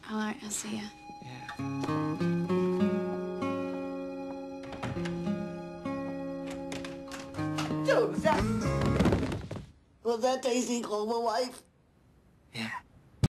All right, I'll see ya. Yeah. Dude, was that Daisy called my wife? Yeah.